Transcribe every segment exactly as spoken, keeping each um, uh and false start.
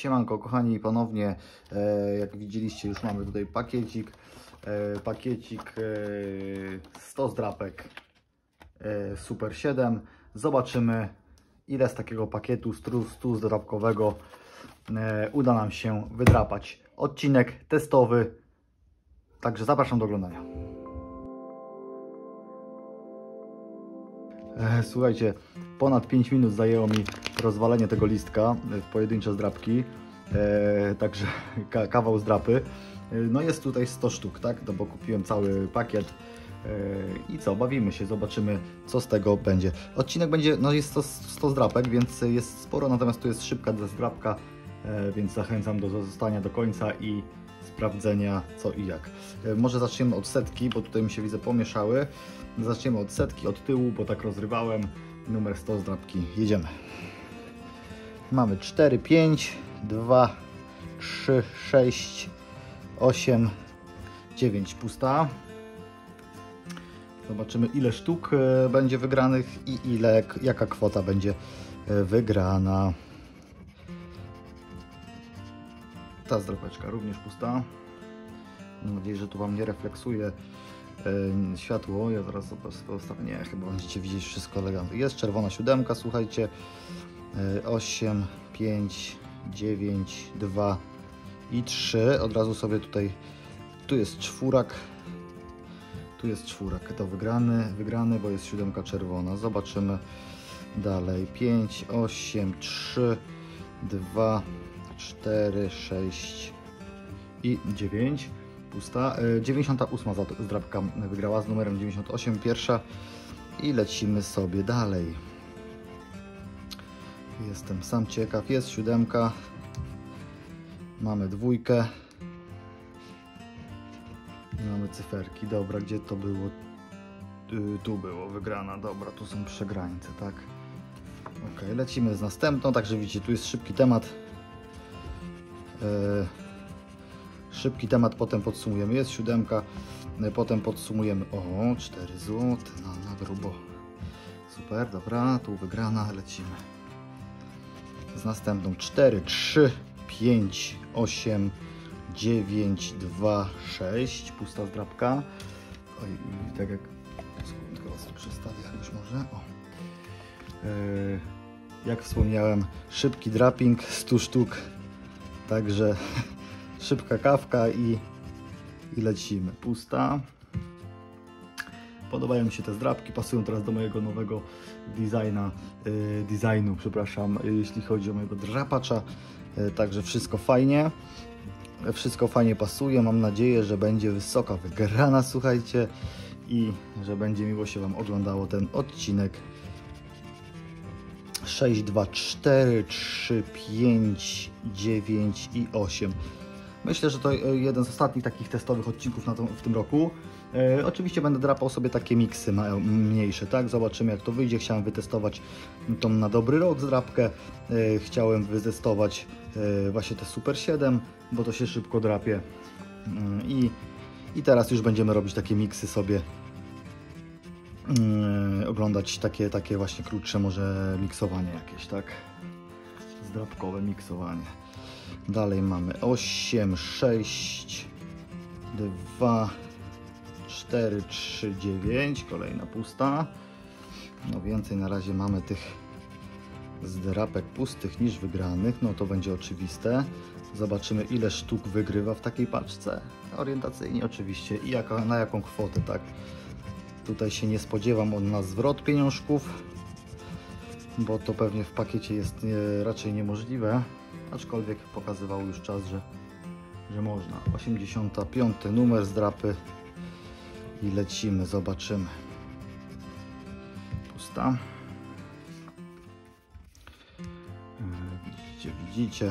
Siemanko kochani, ponownie e, jak widzieliście już mamy tutaj pakiecik, e, pakiecik e, sto zdrapek e, Super siedem. Zobaczymy ile z takiego pakietu stu zdrapkowego e, uda nam się wydrapać. Odcinek testowy, także zapraszam do oglądania. E, słuchajcie, ponad pięć minut zajęło mi rozwalenie tego listka w pojedyncze zdrapki, e, także ka kawał zdrapy. E, no jest tutaj sto sztuk, tak? No bo kupiłem cały pakiet e, i co, bawimy się, zobaczymy co z tego będzie. Odcinek będzie, no jest to sto zdrapek, więc jest sporo, natomiast tu jest szybka zdrapka, e, więc zachęcam do zostania do końca i sprawdzenia co i jak. E, może zaczniemy od setki, bo tutaj mi się widzę pomieszały. Zaczniemy od setki, od tyłu, bo tak rozrywałem. Numer sto zdrapki. Jedziemy. Mamy cztery, pięć, dwa, trzy, sześć, osiem, dziewięć. Pusta. Zobaczymy ile sztuk będzie wygranych i ile, jaka kwota będzie wygrana. Ta zdrapeczka również pusta. Mam nadzieję, że tu Wam nie refleksuje światło. Ja zaraz postawię, nie, chyba będziecie widzieć wszystko elegancko. Jest czerwona siódemka, słuchajcie. osiem, pięć, dziewięć, dwa i trzy. Od razu sobie tutaj, tu jest czwórak, tu jest czwórak, to wygrany, wygrany, bo jest siódemka czerwona. Zobaczymy dalej. pięć, osiem, trzy, dwa, cztery, sześć i dziewięć. Pusta. dziewięćdziesiąta ósma zdrapka wygrała z numerem dziewięćdziesiąt osiem, pierwsza i lecimy sobie dalej. Jestem sam ciekaw, jest siódemka, mamy dwójkę, mamy cyferki, dobra, gdzie to było? Tu było wygrana, dobra, tu są przegrańce, tak? Ok, lecimy z następną, także widzicie, tu jest szybki temat. Yy, Szybki temat, potem podsumujemy. Jest siódemka, potem podsumujemy. O, cztery złote, no, na grubo. Super, dobra, tu wygrana, lecimy. Z następną cztery, trzy, pięć, osiem, dziewięć, dwa, sześć. Pusta zdrapka. Oj, tak jak... Sekundkę was tu przestawię jakoś może. O. Yy, jak wspomniałem, szybki draping, sto sztuk. Także... Szybka kawka i, i lecimy. Pusta. Podobają mi się te zdrapki, pasują teraz do mojego nowego designa, yy, designu, przepraszam, yy, jeśli chodzi o mojego drapacza. Yy, także wszystko fajnie. Wszystko fajnie pasuje. Mam nadzieję, że będzie wysoka wygrana, słuchajcie, i że będzie miło się Wam oglądało ten odcinek. sześć, dwa, cztery, trzy, pięć, dziewięć i osiem. Myślę, że to jeden z ostatnich takich testowych odcinków na to, w tym roku. E, oczywiście będę drapał sobie takie miksy mniejsze, tak? Zobaczymy jak to wyjdzie. Chciałem wytestować tą na dobry rok zdrapkę. E, chciałem wytestować e, właśnie te Super siedem, bo to się szybko drapie. E, i, I teraz już będziemy robić takie miksy sobie. E, oglądać takie, takie właśnie krótsze może miksowanie jakieś, tak? Zdrapkowe miksowanie. Dalej mamy osiem, sześć, dwa, cztery, trzy, dziewięć. Kolejna pusta. No więcej na razie mamy tych zdrapek pustych niż wygranych. No to będzie oczywiste. Zobaczymy ile sztuk wygrywa w takiej paczce. Orientacyjnie oczywiście i jaka, na jaką kwotę, tak? Tutaj się nie spodziewam od nas zwrot pieniążków, bo to pewnie w pakiecie jest nie, raczej niemożliwe. Aczkolwiek pokazywał już czas, że, że można. osiemdziesiąty piąty numer zdrapy i lecimy, zobaczymy. Pusta. Widzicie, widzicie.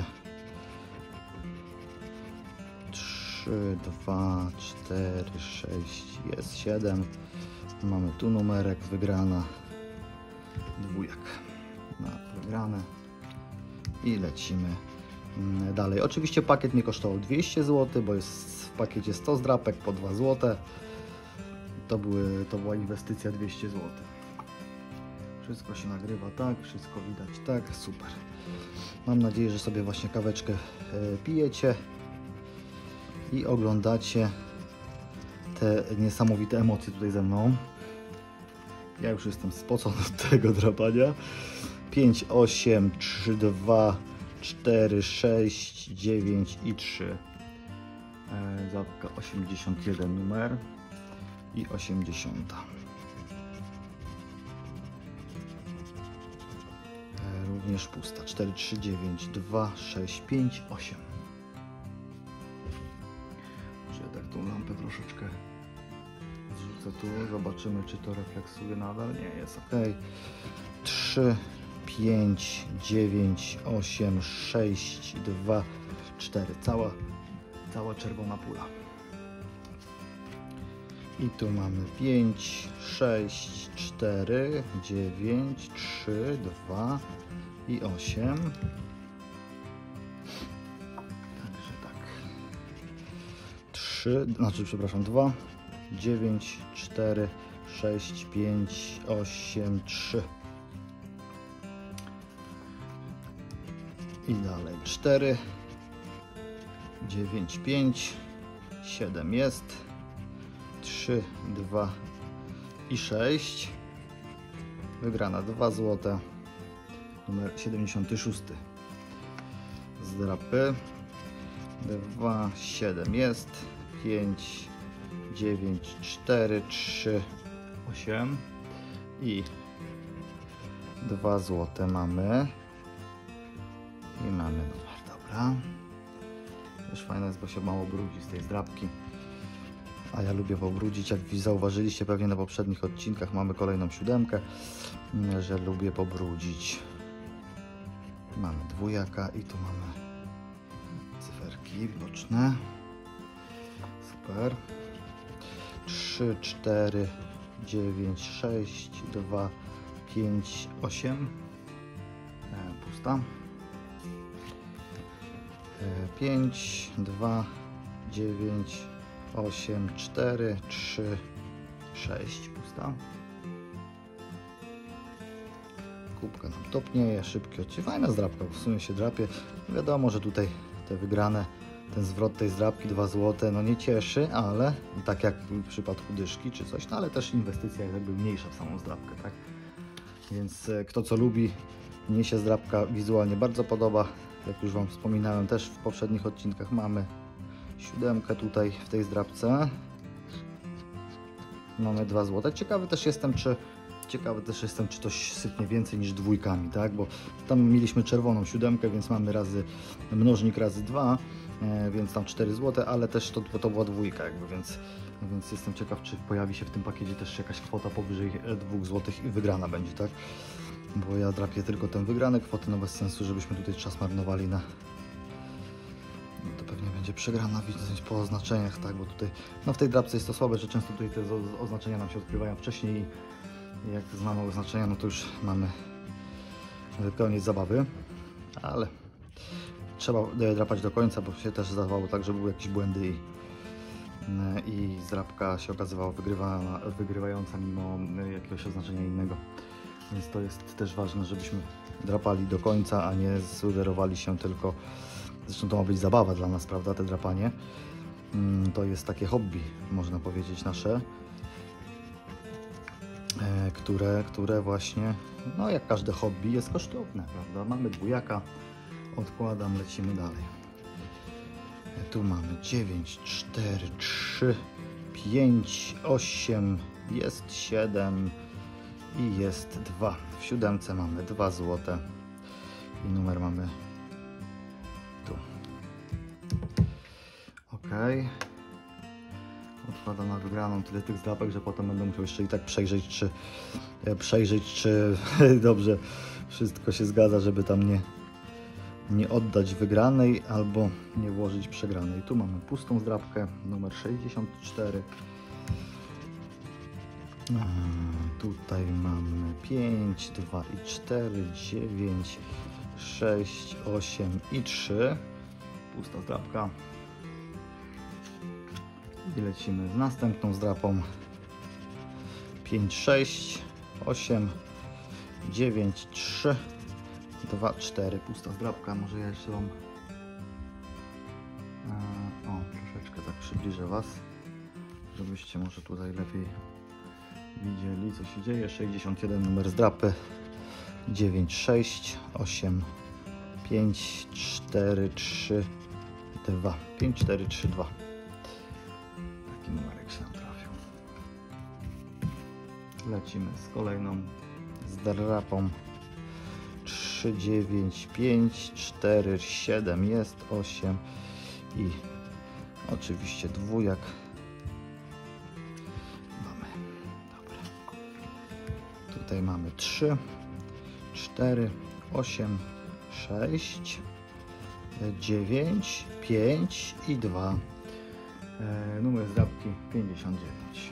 trzy, dwa, cztery, sześć, jest siedem. Mamy tu numerek, wygrana. Dwójek. No, wygrane. I lecimy dalej. Oczywiście pakiet mnie kosztował dwieście złotych, bo jest w pakiecie sto zdrapek po dwa złote. To, były, to była inwestycja dwieście złotych. Wszystko się nagrywa tak, wszystko widać tak, super. Mam nadzieję, że sobie właśnie kaweczkę e, pijecie i oglądacie te niesamowite emocje tutaj ze mną. Ja już jestem spocony od tego drapania. pięć, osiem, trzy, dwa, cztery, sześć, dziewięć i trzy. E, Zapka osiemdziesiąt jeden numer i osiemdziesiąt. E, również pusta. cztery, trzy, dziewięć, dwa, sześć, pięć, osiem. Może ja tak tą lampę troszeczkę zrzucę tu. Zobaczymy, czy to refleksuje nadal. Nie, jest ok. trzy, pięć, dziewięć, osiem, sześć, dwa, cztery. Cała, cała czerwona pula. I tu mamy pięć, sześć, cztery, dziewięć, trzy, dwa i osiem. Także tak. trzy, znaczy przepraszam, dwa, dziewięć, cztery, sześć, pięć, osiem, trzy. I dalej cztery, dziewięć, pięć, siedem jest, trzy, dwa i sześć. Wygrana dwa złote, numer siedemdziesiąty szósty. Z drapy dwa, siedem jest, pięć, dziewięć, cztery, trzy, osiem i dwa złote mamy. I mamy numer, dobra. Też fajne jest, bo się mało brudzi z tej zdrapki. A ja lubię pobrudzić, jak zauważyliście pewnie na poprzednich odcinkach, mamy kolejną siódemkę, że lubię pobrudzić. Mamy dwójaka i tu mamy cyferki boczne. Super. trzy, cztery, dziewięć, sześć, dwa, pięć, osiem. E, pusta. pięć, dwa, dziewięć, osiem, cztery, trzy, sześć. Pusta. Kubka nam topnieje, szybkie odcie. Fajna zdrapka, w sumie się drapie. Wiadomo, że tutaj te wygrane, ten zwrot tej zdrapki dwa złote, no nie cieszy, ale tak jak w przypadku dyszki czy coś, no ale też inwestycja jest jakby mniejsza w samą zdrapkę, tak? Więc kto co lubi, mnie się zdrapka wizualnie bardzo podoba. Jak już Wam wspominałem też w poprzednich odcinkach, mamy siódemkę tutaj w tej zdrapce. Mamy dwa złote. Ciekawy też jestem, czy ciekawy też jestem, czy to sypnie więcej niż dwójkami, tak? Bo tam mieliśmy czerwoną siódemkę, więc mamy razy mnożnik razy dwa, e, więc tam cztery złote, ale też to, to była dwójka jakby, więc, więc jestem ciekaw, czy pojawi się w tym pakiecie też jakaś kwota powyżej dwóch złotych i wygrana będzie, tak? Bo ja drapię tylko ten wygrany, kwoty no bez sensu, żebyśmy tutaj czas marnowali na... No to pewnie będzie przegrana, widać po oznaczeniach, tak, bo tutaj, no w tej drapce jest to słabe, że często tutaj te oznaczenia nam się odkrywają wcześniej i jak znamy oznaczenia, no to już mamy koniec zabawy, ale trzeba drapać do końca, bo się też zdawało tak, że były jakieś błędy i, i zdrapka się okazywała wygrywana, wygrywająca mimo jakiegoś oznaczenia innego. Więc to jest też ważne, żebyśmy drapali do końca, a nie sugerowali się tylko... Zresztą to ma być zabawa dla nas, prawda, te drapanie. To jest takie hobby, można powiedzieć, nasze, które, które właśnie, no jak każde hobby, jest kosztowne, prawda. Mamy dwójaka, odkładam, lecimy dalej. Tu mamy dziewięć, cztery, trzy, pięć, osiem, jest siedem i jest dwa. W siódemce mamy dwa złote i numer mamy tu. Ok. Odkładam na wygraną tyle tych zdrapek, że potem będę musiał jeszcze i tak przejrzeć, czy przejrzeć, czy dobrze wszystko się zgadza, żeby tam nie, nie oddać wygranej albo nie włożyć przegranej. Tu mamy pustą zdrapkę, numer sześćdziesiąt cztery. Tutaj mamy pięć, dwa i cztery, dziewięć, sześć, osiem i trzy. Pusta zdrapka. I lecimy z następną zdrapą. pięć, sześć, osiem dziewięć, trzy, dwa, cztery. Pusta zdrabka, może ja jeszcze wam... O, troszeczkę tak przybliżę was, żebyście może tutaj lepiej widzieli, co się dzieje. sześćdziesiąt jeden numer zdrapy. dziewięć, sześć, osiem, pięć, cztery, trzy, dwa. pięć, cztery, trzy, dwa. Taki numerek się nam trafił. Lecimy z kolejną zdrapą. trzy, dziewięć, pięć, cztery, siedem jest, osiem i oczywiście dwójak. Mamy. Dobra. Tutaj mamy trzy, cztery, osiem, sześć, dziewięć, pięć i dwa. E, numer zdrabki pięćdziesiąt dziewięć.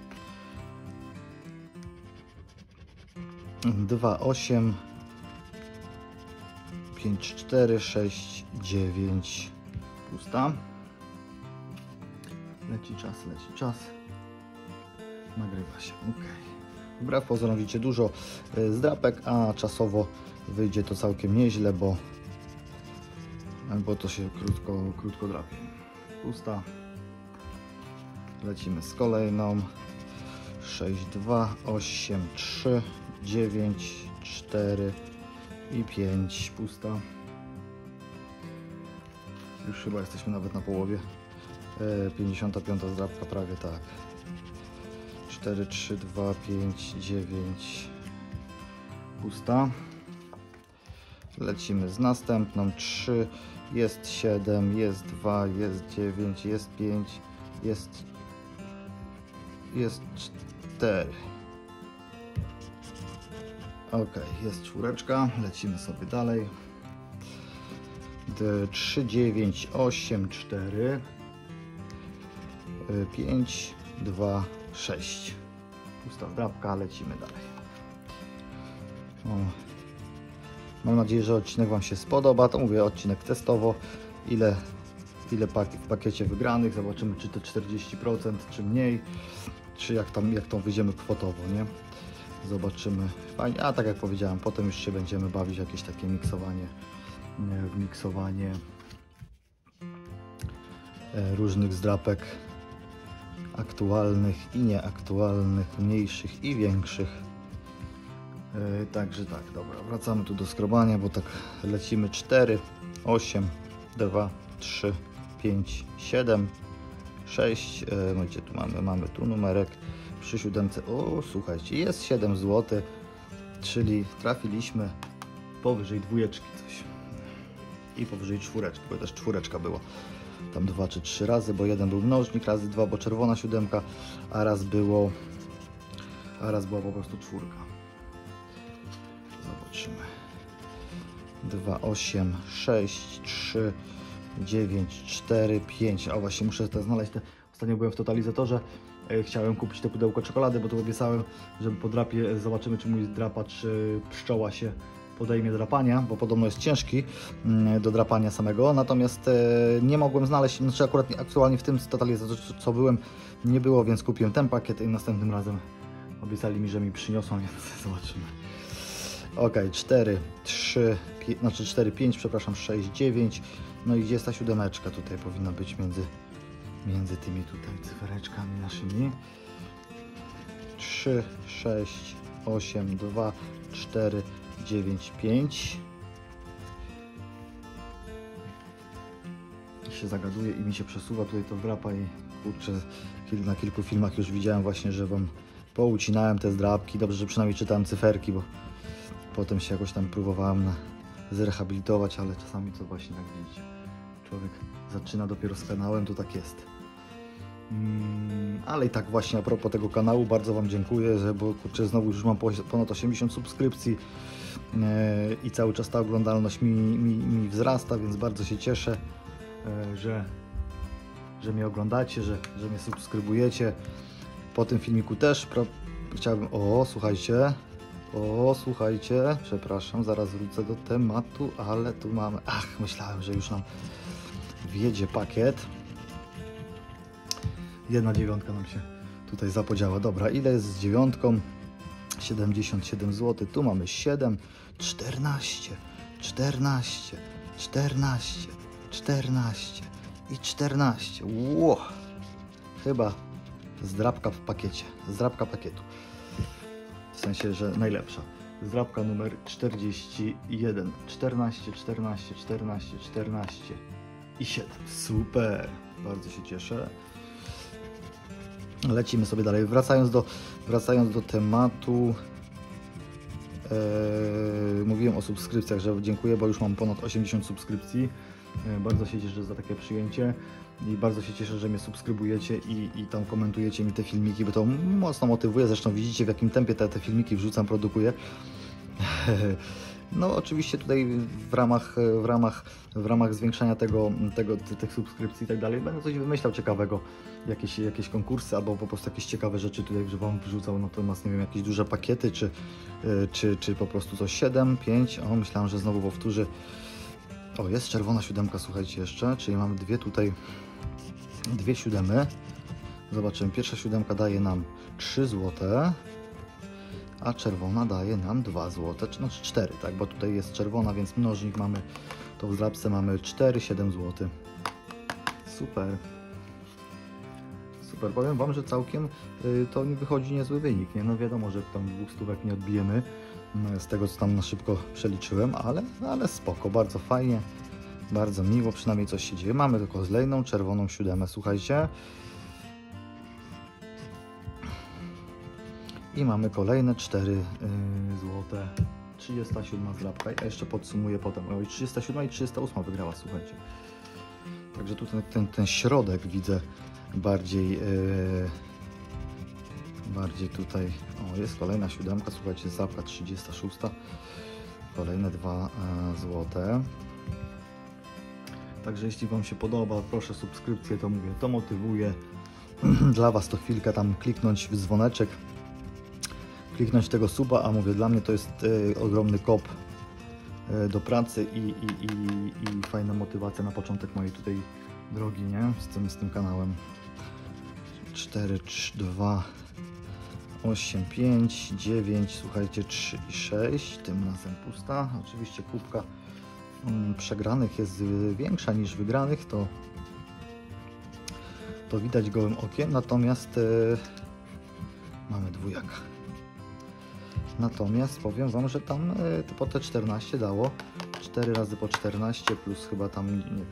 dwa, osiem, pięć, cztery, sześć, dziewięć. Pusta. Leci czas, leci czas. Nagrywa się. Ok. Wbrew pozorom widzicie dużo zdrapek, a czasowo wyjdzie to całkiem nieźle, bo, bo to się krótko, krótko drapie. Pusta. Lecimy z kolejną. sześć, dwa, osiem, trzy, dziewięć, cztery i pięć. Pusta. Już chyba jesteśmy nawet na połowie. pięćdziesiąta piąta zdrapka, prawie tak. cztery, trzy, dwa, pięć, dziewięć. Pusta. Lecimy z następną. trzy, jest siedem, jest dwa, jest dziewięć, jest pięć, jest, jest cztery. Ok, jest czwóreczka. Lecimy sobie dalej. trzy, dziewięć, osiem, cztery, pięć, dwa, sześć. Pusta zdrapka, lecimy dalej. O. Mam nadzieję, że odcinek wam się spodoba. To mówię, odcinek testowo. Ile, ile paki w pakiecie wygranych. Zobaczymy, czy te czterdzieści procent, czy mniej. Czy jak tam, jak tam wyjdziemy kwotowo, nie? Zobaczymy. Fajnie. A tak jak powiedziałem, potem już się będziemy bawić w jakieś takie miksowanie. W miksowanie różnych zdrapek aktualnych i nieaktualnych, mniejszych i większych. Także tak, dobra, wracamy tu do skrobania, bo tak lecimy. Cztery, osiem, dwa, trzy, pięć, siedem, sześć. No gdzie tu mamy? Mamy tu numerek przy siódemce. O, słuchajcie, jest siedem złotych, czyli trafiliśmy powyżej dwójeczki coś. I powyżej czwóreczki, bo też czwóreczka była tam dwa czy trzy razy, bo jeden był mnożnik razy dwa, bo czerwona siódemka, a raz było a raz była po prostu czwórka. Zobaczymy. dwa, osiem, sześć, trzy, dziewięć, cztery, pięć. A właśnie muszę te znaleźć. Te. Ostatnio byłem w totalizatorze. Chciałem kupić to pudełko czekolady, bo to obiecałem, żeby po drapie zobaczymy, czy mój drapacz pszczoła się podejmie drapania, bo podobno jest ciężki do drapania samego, natomiast nie mogłem znaleźć, znaczy akurat aktualnie w tym totalizatorze, co byłem, nie było, więc kupiłem ten pakiet i następnym razem obiecali mi, że mi przyniosą, więc zobaczymy. Ok, cztery, trzy, znaczy cztery, pięć, przepraszam, sześć, dziewięć, no i gdzie jest ta siódemeczka? Tutaj powinna być między, między tymi tutaj cyfereczkami naszymi. trzy, sześć, osiem, dwa, cztery, dziewięć, pięć. I się zagaduje i mi się przesuwa tutaj to wrapa i kurczę, na kilku filmach już widziałem właśnie, że wam poucinałem te zdrapki. Dobrze, że przynajmniej czytałem cyferki, bo potem się jakoś tam próbowałem na, zrehabilitować, ale czasami to właśnie tak widzicie. Człowiek zaczyna dopiero z kanałem, to tak jest. Ale i tak właśnie a propos tego kanału, bardzo wam dziękuję, że, bo kurczę, znowu już mam ponad osiemdziesiąt subskrypcji yy, i cały czas ta oglądalność mi, mi, mi wzrasta, więc bardzo się cieszę, yy, że, że mnie oglądacie, że, że mnie subskrybujecie. Po tym filmiku też pro, chciałbym, o słuchajcie, o słuchajcie, przepraszam, zaraz wrócę do tematu, ale tu mamy, ach, myślałem, że już nam wjedzie pakiet. Jedna dziewiątka nam się tutaj zapodziała. Dobra, ile jest z dziewiątką? siedemdziesiąt siedem złotych. Tu mamy siedem, czternaście, czternaście, czternaście, czternaście i czternaście. Ło! Chyba zdrabka w pakiecie. Zdrabka pakietu. W sensie, że najlepsza. Zdrabka numer czterdzieści jeden. czternaście, czternaście, czternaście, czternaście i siedem. Super! Bardzo się cieszę. Lecimy sobie dalej. Wracając do, wracając do tematu. Yy, mówiłem o subskrypcjach, że dziękuję, bo już mam ponad osiemdziesiąt subskrypcji. Yy, bardzo się cieszę za takie przyjęcie i bardzo się cieszę, że mnie subskrybujecie i, i tam komentujecie mi te filmiki, bo to mocno motywuje. Zresztą widzicie, w jakim tempie te, te filmiki wrzucam, produkuję. No oczywiście tutaj w ramach, w ramach, w ramach zwiększania tego, tego, tych subskrypcji i tak dalej będę coś wymyślał ciekawego, jakieś, jakieś konkursy albo po prostu jakieś ciekawe rzeczy tutaj, że Wam wrzucał, natomiast nie wiem, jakieś duże pakiety, czy, czy, czy po prostu coś siedem, pięć, o myślałem, że znowu powtórzy. O, jest czerwona siódemka, słuchajcie jeszcze, czyli mamy dwie tutaj, dwie siódemy. Zobaczymy, pierwsza siódemka daje nam trzy złote. A czerwona daje nam dwa złote, znaczy cztery, tak, bo tutaj jest czerwona, więc mnożnik mamy, to w zdrabce mamy cztery, siedem złotych. Super. Super, powiem Wam, że całkiem y, to mi wychodzi niezły wynik, nie? No wiadomo, że tam dwóch stówek nie odbijemy y, z tego, co tam na szybko przeliczyłem, ale, ale spoko, bardzo fajnie, bardzo miło, przynajmniej coś się dzieje. Mamy tylko zlejną, czerwoną siódemę, słuchajcie. I mamy kolejne cztery yy, złote. trzydziesta siódma zdrabka. A jeszcze podsumuję potem. Oj, trzydziesta siódma i trzydziesta ósma wygrała, słuchajcie. Także tutaj ten, ten środek widzę bardziej yy, bardziej tutaj. O, jest kolejna siódemka, słuchajcie, zdrabka trzydziesta szósta. Kolejne dwa yy, złote. Także jeśli Wam się podoba, proszę subskrypcję, to mówię, to motywuje. Dla Was to chwilkę tam kliknąć w dzwoneczek, kliknąć tego suba, a mówię, dla mnie to jest y, ogromny kop y, do pracy i, i, i, i fajna motywacja na początek mojej tutaj drogi, nie? Z tym, z tym kanałem. cztery, trzy, dwa, osiem, pięć, dziewięć, słuchajcie, trzy i sześć, tym razem pusta. Oczywiście kubka mm, przegranych jest większa niż wygranych, to, to widać gołym okiem, natomiast y, mamy dwójaka. Natomiast powiem Wam, że tam y, po te czternaście dało cztery razy po czternaście plus chyba tam, nie, nie wiem,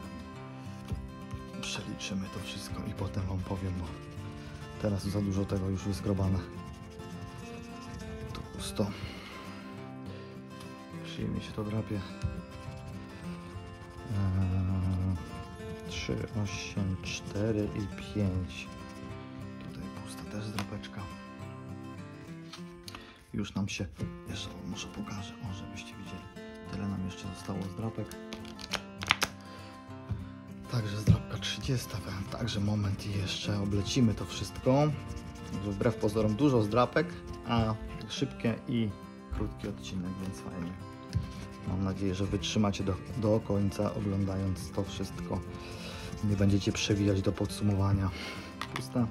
przeliczymy to wszystko i potem Wam powiem, bo teraz za dużo tego już jest grobane. Tu pusto. Przyjemnie się to drapie. Eee, trzy, osiem, cztery i pięć. Tutaj pusta też drapeczka. Już nam się, jeszcze może pokażę, o, żebyście widzieli, tyle nam jeszcze zostało zdrapek. Także zdrapka trzydziesta, także moment i jeszcze oblecimy to wszystko. Także wbrew pozorom dużo zdrapek, a szybkie i krótki odcinek, więc fajnie. Mam nadzieję, że wytrzymacie do, do końca, oglądając to wszystko. Nie będziecie przewijać do podsumowania. Pusta.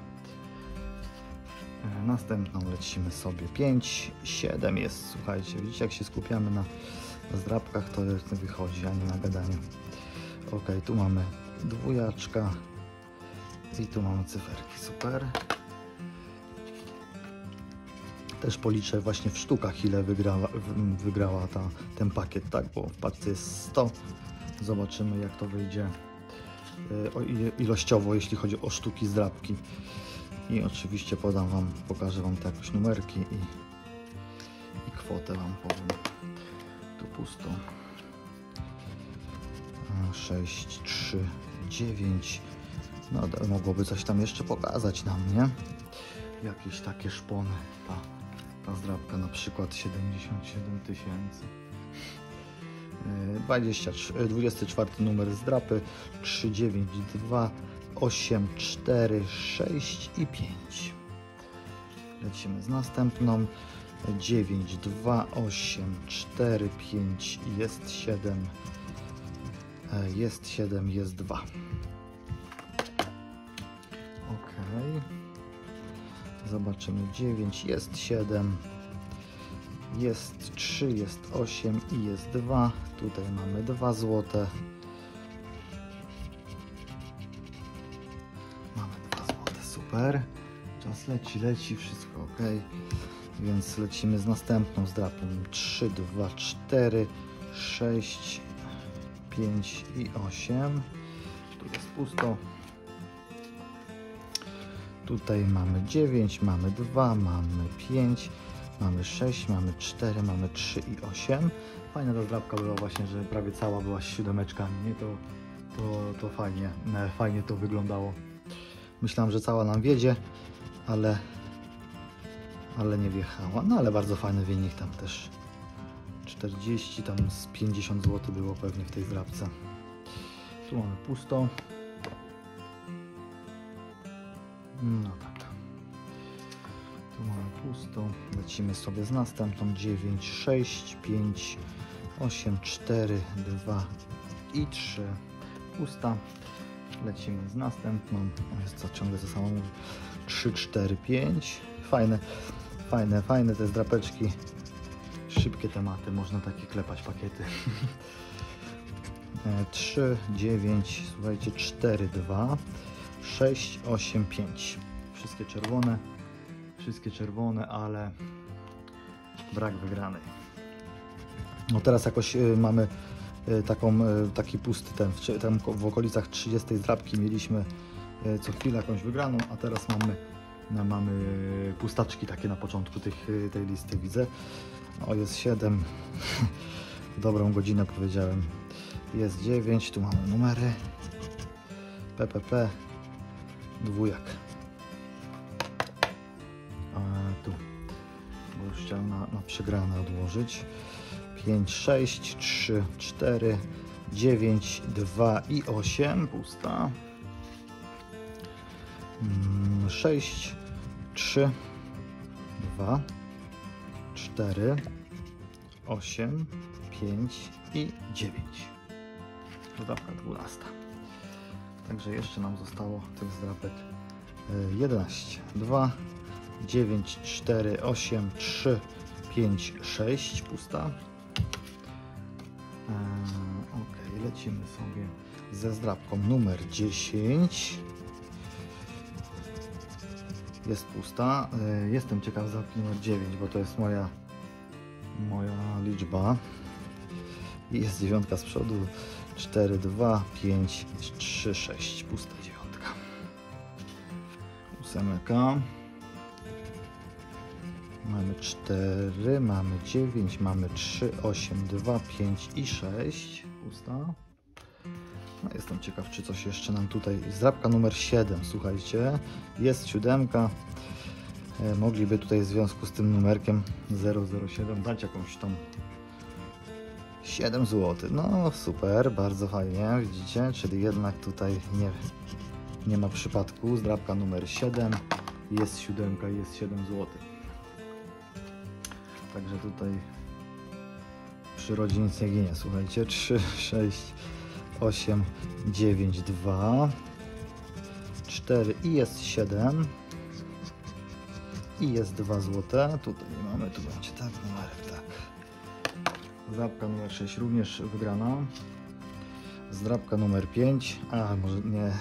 Następną lecimy sobie. pięć, siedem jest, słuchajcie, widzicie, jak się skupiamy na, na zdrapkach, to wychodzi, a nie na gadaniu. Ok, tu mamy dwójaczka i tu mamy cyferki, super. Też policzę właśnie w sztukach, ile wygrała, wygrała ta, ten pakiet, tak, bo w paczce jest sto. Zobaczymy, jak to wyjdzie ilościowo, jeśli chodzi o sztuki zdrapki. I oczywiście podam Wam, pokażę Wam te jakoś numerki i, i kwotę Wam powiem. Tu pusto. sześć, trzy, dziewięć. No, mogłoby coś tam jeszcze pokazać nam, nie? Jakieś takie szpony. Ta, ta zdrabka na przykład siedemdziesiąt siedem tysięcy. dwudziesty czwarty numer zdrapy. trzy, dziewięć, dwa, osiem, cztery, sześć i pięć. Lecimy z następną. dziewięć, dwa, osiem, cztery, pięć, jest siedem. Jest siedem, jest dwa. Ok. Zobaczymy. dziewięć, jest siedem. jest trzy, jest osiem i jest dwa. Tutaj mamy dwa złote. Mamy dwa złote, super. Czas leci, leci, wszystko ok. Więc lecimy z następną zdrapą. trzy, dwa, cztery, sześć, pięć i osiem. Tu jest pusto. Tutaj mamy dziewięć, mamy dwa, mamy pięć, mamy sześć, mamy cztery, mamy trzy i osiem. Fajna ta zdrapka była właśnie, że prawie cała była z siódemeczkami, nie? To, to, to fajnie, fajnie to wyglądało. Myślałem, że cała nam wiedzie, ale, ale nie wjechała. No ale bardzo fajny wynik tam też. czterdzieści, tam z pięćdziesiąt złotych było pewnie w tej zdrapce. Tu mamy pusto. No tak. Tu mamy pusto. Lecimy sobie z następną. dziewięć, sześć, pięć, osiem, cztery, dwa i trzy. Pusta. Lecimy z następną. O, jest co, ciągle ze samą. trzy, cztery, pięć. Fajne, fajne, fajne te zdrapeczki. Szybkie tematy, można takie klepać pakiety. trzy, dziewięć, słuchajcie, cztery, dwa, sześć, osiem, pięć. Wszystkie czerwone, wszystkie czerwone, ale brak wygranej. No teraz jakoś y, mamy y, taką, y, taki pusty ten, w, tam w okolicach trzydziestej zdrapki mieliśmy y, co chwilę jakąś wygraną, a teraz mamy, no, mamy y, pustaczki takie na początku tych, y, tej listy, widzę. O, jest siedem, dobrą godzinę powiedziałem. Jest dziewięć, tu mamy numery. P P P, dwójak. A tu, bo już chciałem na, na przegrane odłożyć. pięć, sześć, trzy, cztery, dziewięć, dwa i osiem, pusta. sześć, trzy, dwa, cztery, osiem, pięć i dziewięć. Zdrapka dwunasta. Także jeszcze nam zostało tych zdrapek jedenaście. dwa, dziewięć, cztery, osiem, trzy, pięć, sześć. Pusta. Eee, ok, lecimy sobie ze zdrapką numer dziesięć. Jest pusta. Eee, jestem ciekaw zdrapki numer dziewięć, bo to jest moja moja liczba. I jest dziewiątka z przodu. cztery, dwa, pięć, trzy, sześć. Pusta dziewiątka. Ósemka. Mamy cztery, mamy dziewięć, mamy trzy, osiem, dwa, pięć i sześć. Pusta. No, jestem ciekaw, czy coś jeszcze nam tutaj... Zdrapka numer siedem, słuchajcie. Jest siódemka. E, mogliby tutaj w związku z tym numerkiem zero zero siedem dać jakąś tam siedem złotych. No super, bardzo fajnie, widzicie? Czyli jednak tutaj nie, nie ma przypadku. Zdrapka numer siedem. Jest siódemka, jest siedem złotych. Także tutaj przyrodzi nic nie ginie, słuchajcie. trzy, sześć, osiem, dziewięć, dwa, cztery i jest siedem. I jest dwa złote. Tutaj nie mamy, tu będzie tak, numerek, tak. Zdrapka numer sześć również wygrana. Zdrapka numer pięć. A może nie.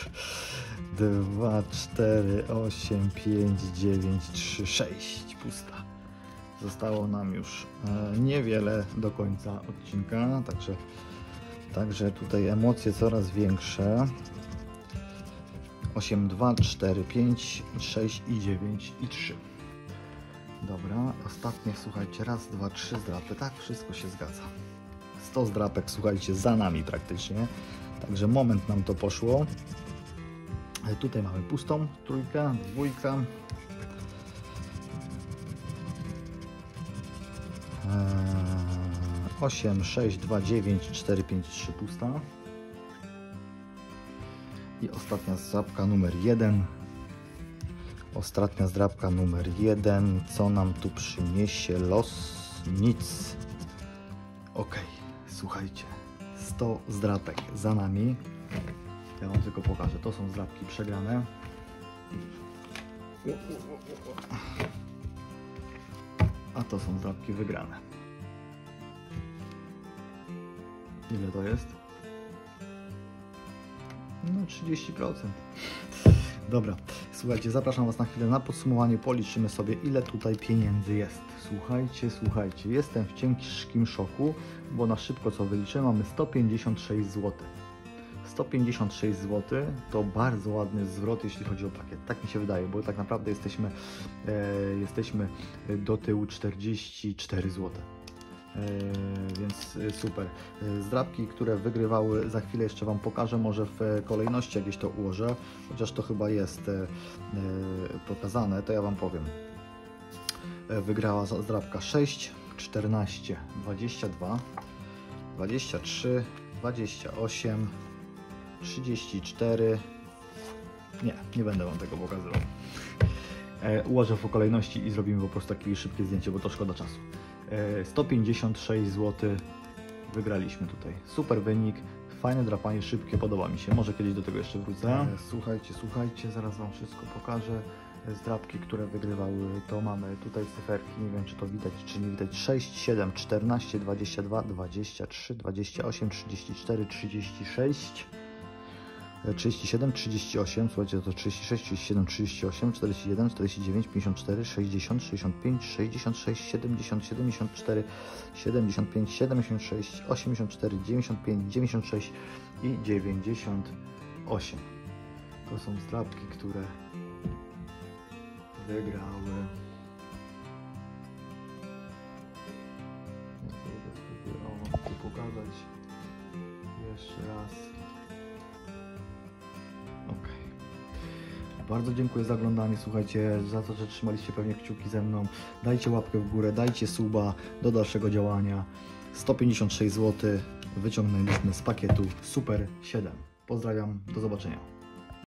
dwa, cztery, osiem, pięć, dziewięć, trzy, sześć. Pusta. Zostało nam już e, niewiele do końca odcinka, także, także tutaj emocje coraz większe. osiem, dwa, cztery, pięć, sześć i dziewięć i trzy. Dobra, ostatnie, słuchajcie, raz, dwa, trzy zdrapy, tak, wszystko się zgadza. sto zdrapek, słuchajcie, za nami praktycznie, także moment nam to poszło. Tutaj mamy pustą trójkę, dwójkę. osiem, sześć, dwa, dziewięć, cztery, pięć, trzy pusta. I ostatnia zdrapka numer jeden. Ostatnia zdrapka numer jeden. Co nam tu przyniesie los? Nic. Ok, słuchajcie. sto zdrapek za nami. Ja wam tylko pokażę. To są zdrapki przegrane. A to są zdrabki wygrane. Ile to jest? No trzydzieści procent. Dobra, słuchajcie, zapraszam Was na chwilę na podsumowanie, policzymy sobie, ile tutaj pieniędzy jest. Słuchajcie, słuchajcie, jestem w ciężkim szoku, bo na szybko co wyliczę, mamy sto pięćdziesiąt sześć złotych. sto pięćdziesiąt sześć złotych to bardzo ładny zwrot, jeśli chodzi o pakiet. Tak mi się wydaje, bo tak naprawdę jesteśmy, e, jesteśmy do tyłu czterdzieści cztery złote. E, więc super. Zdrabki, które wygrywały, za chwilę jeszcze Wam pokażę, może w kolejności jakieś to ułożę, chociaż to chyba jest e, pokazane, to ja Wam powiem. E, wygrała zdrabka sześć, czternaście, dwadzieścia dwa, dwadzieścia trzy, dwadzieścia osiem, trzydzieści cztery. Nie, nie będę Wam tego pokazywał. E, ułożę w kolejności i zrobimy po prostu takie szybkie zdjęcie, bo to szkoda czasu. E, sto pięćdziesiąt sześć złotych wygraliśmy tutaj. Super wynik, fajne drapanie, szybkie, podoba mi się. Może kiedyś do tego jeszcze wrócę. E, słuchajcie, słuchajcie, zaraz Wam wszystko pokażę. Zdrabki, które wygrywały, to mamy tutaj cyferki, nie wiem czy to widać, czy nie widać, sześć, siedem, czternaście, dwadzieścia dwa, dwadzieścia trzy, dwadzieścia osiem, trzydzieści cztery, trzydzieści sześć, trzydzieści siedem, trzydzieści osiem, słuchajcie, to trzydzieści sześć, trzydzieści siedem, trzydzieści osiem, czterdzieści jeden, czterdzieści dziewięć, pięćdziesiąt cztery, sześćdziesiąt, sześćdziesiąt pięć, sześćdziesiąt sześć, siedemdziesiąt, siedemdziesiąt cztery, siedemdziesiąt pięć, siedemdziesiąt sześć, osiemdziesiąt cztery, dziewięćdziesiąt pięć, dziewięćdziesiąt sześć i dziewięćdziesiąt osiem. To są zdrabki, które wygrały. Ja sobie to spróbuję Wam tu pokazać jeszcze raz. Ok. Bardzo dziękuję za oglądanie, słuchajcie, za to, że trzymaliście pewnie kciuki ze mną. Dajcie łapkę w górę, dajcie suba do dalszego działania. sto pięćdziesiąt sześć złotych wyciągnęliśmy z pakietu Super siedem. Pozdrawiam, do zobaczenia.